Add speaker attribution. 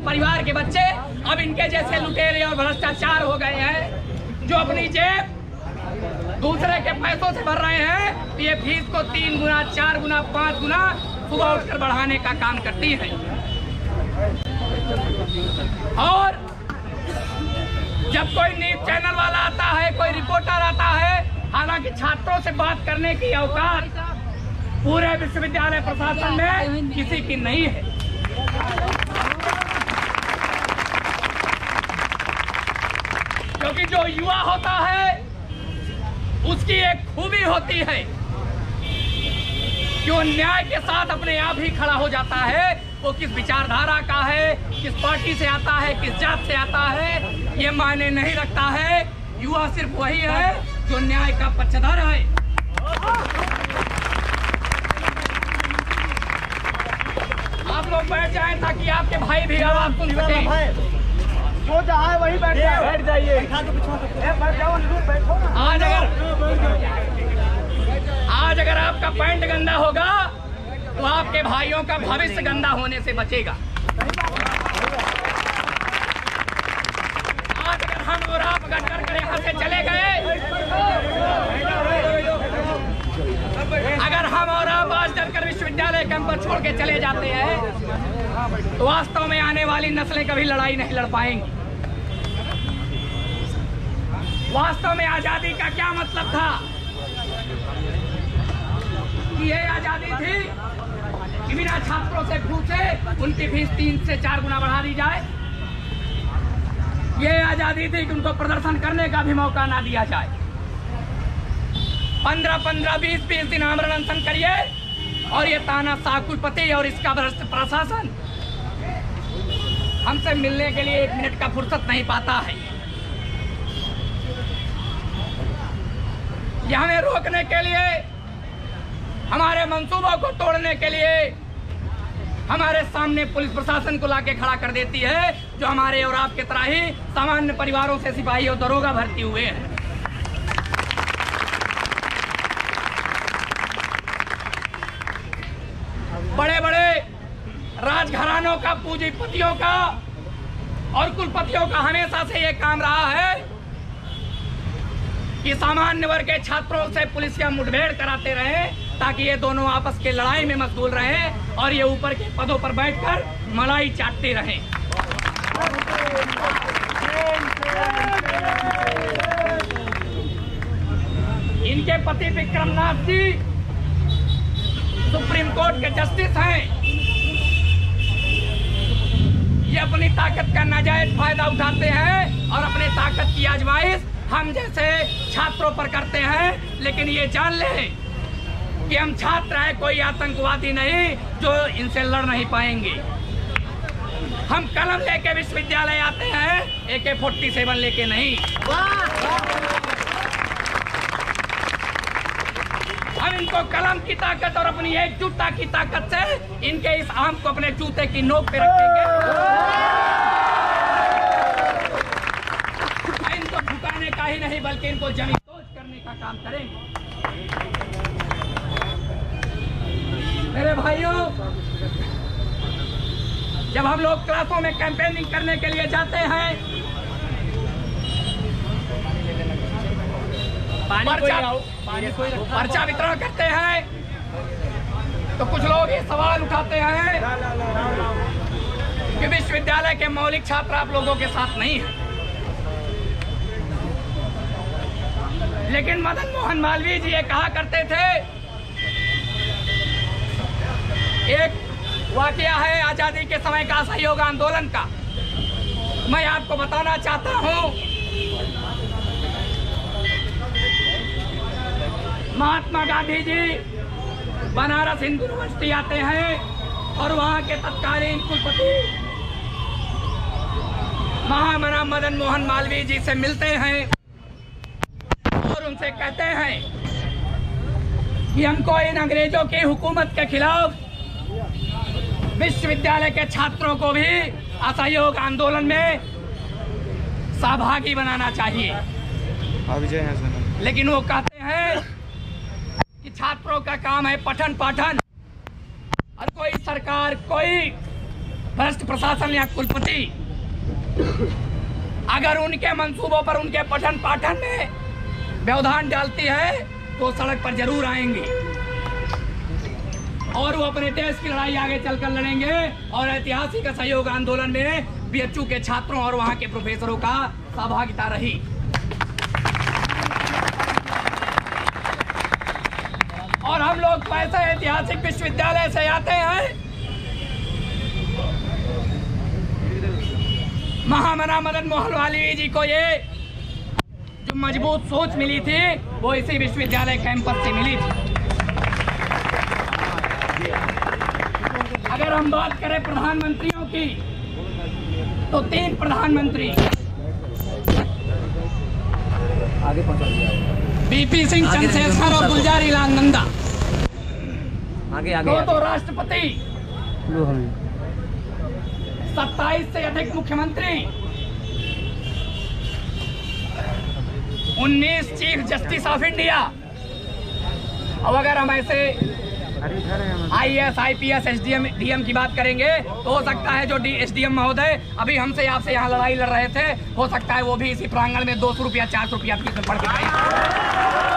Speaker 1: परिवार के बच्चे अब इनके जैसे लुटेरे और भ्रष्टाचार हो गए हैं, जो अपनी जेब दूसरे के पैसों से भर रहे हैं। तो ये फीस को 3 गुना, 4 गुना, 5 गुना सुबह उठकर बढ़ाने का काम करती है। और जब कोई न्यूज चैनल वाला आता है, कोई रिपोर्टर आता है, हालांकि छात्रों से बात करने की औकात पूरे विश्वविद्यालय प्रशासन में किसी की नहीं है। क्योंकि जो युवा होता है उसकी एक खूबी होती है कि वो न्याय के साथ अपने आप ही खड़ा हो जाता है। वो किस विचारधारा का है, किस पार्टी से आता है, किस जात से आता है, ये मायने नहीं रखता है। युवा सिर्फ वही है जो न्याय का पक्षधर है। आप लोग बैठ जाएं ताकि आपके भाई भी आवाज सुन सकें।
Speaker 2: जो जहाँ है वही बैठ जाइए।
Speaker 1: आज अगर आपका पैंट गंदा होगा तो आपके भाइयों का भविष्य गंदा होने से बचेगा। आज अगर हम और आप डर कर यहाँ से चले गए, अगर हम और आप आज डरकर विश्वविद्यालय कैंपस छोड़ के चले जाते हैं तो वास्तव में आने वाली नस्लें कभी लड़ाई नहीं लड़ पाएंगी। वास्तव में आजादी का क्या मतलब था? कि ये आजादी थी कि बिना छात्रों से पूछे उनकी फीस 3 से 4 गुना बढ़ा दी जाए। ये आजादी थी कि उनको प्रदर्शन करने का भी मौका ना दिया जाए। 15-15, 20-20 दिन आमरण अनशन करिए और ये तानाशाह कुलपति और इसका भ्रष्ट प्रशासन हमसे मिलने के लिए 1 मिनट का फुर्सत नहीं पाता है। ये हमें रोकने के लिए, हमारे मंसूबों को तोड़ने के लिए हमारे सामने पुलिस प्रशासन को लाके खड़ा कर देती है, जो हमारे और आपके तरह ही सामान्य परिवारों से सिपाही और दरोगा भर्ती हुए हैं। बड़े बड़े राजघरानों का, पूंजीपतियों का और कुलपतियों का हमेशा से ये काम रहा है कि सामान्य वर्ग के छात्रों से पुलिसिया मुठभेड़ कराते रहे, ताकि ये दोनों आपस के लड़ाई में मशगूल रहें और ये ऊपर के पदों पर बैठकर मलाई चाटते रहें। इनके पति विक्रमनाथ जी सुप्रीम कोर्ट के जस्टिस हैं। ये अपनी ताकत का नाजायज फायदा उठाते हैं और अपनी ताकत की आजमाइश हम जैसे छात्रों पर करते हैं। लेकिन ये जान लें कि हम छात्र हैं, कोई आतंकवादी नहीं जो इनसे लड़ नहीं पाएंगे। हम कलम लेके विश्वविद्यालय आते हैं, AK-47 लेके नहीं। हम इनको कलम की ताकत और अपनी एकजुटता की ताकत से इनके इस आम को अपने जूते की नोक पे रखेंगे। इनको झुकाने का ही नहीं बल्कि इनको जमीन दोज करने का काम करेंगे। मेरे भाइयों, जब हम लोग क्लासों में कैंपेनिंग करने के लिए जाते हैं, पर्चा वितरण करते हैं, तो कुछ लोग ये सवाल उठाते हैं कि विश्वविद्यालय के मौलिक छात्र आप लोगों के साथ नहीं है। लेकिन मदन मोहन मालवीय जी ये कहा करते थे, एक वाकया है आजादी के समय का असहयोग आंदोलन का, मैं आपको बताना चाहता हूं। महात्मा गांधी जी बनारस हिंदू यूनिवर्सिटी आते हैं और वहां के तत्कालीन कुलपति महामना मदन मोहन मालवीय जी से मिलते हैं और उनसे कहते हैं कि हमको इन अंग्रेजों की हुकूमत के खिलाफ विश्वविद्यालय के छात्रों को भी असहयोग आंदोलन में सहभागी बनाना चाहिए। लेकिन वो कहते हैं कि छात्रों का काम है पठन पाठन, और कोई सरकार, कोई भ्रष्ट प्रशासन या कुलपति अगर उनके मंसूबों पर, उनके पठन पाठन में व्यवधान डालती है तो सड़क पर जरूर आएंगे और वो अपने देश की लड़ाई आगे चलकर लड़ेंगे। और ऐतिहासिक असहयोग आंदोलन में बीएचयू के छात्रों और वहां के प्रोफेसरों का सहभागिता रही। और हम लोग ऐसे ऐतिहासिक विश्वविद्यालय से आते हैं, महामना मदन मोहन मालवीय जी को ये जो मजबूत सोच मिली थी वो इसी विश्वविद्यालय कैंपस से मिली थी। अगर हम बात करें प्रधानमंत्रियों की तो 3 प्रधानमंत्री बीपी सिंह, चंद्रशेखर और गुलजारी लाल नंदा, दो तो राष्ट्रपति, 27 से अधिक मुख्यमंत्री, 19 चीफ जस्टिस ऑफ इंडिया। अब अगर हम ऐसे IAS, IPS, SDM, DM की बात करेंगे तो हो सकता है जो SDM महोदय अभी हमसे आपसे यहाँ लड़ाई लड़ रहे थे, हो सकता है वो भी इसी प्रांगण में 200 रुपया 400 रुपया फीस में पढ़ के गए।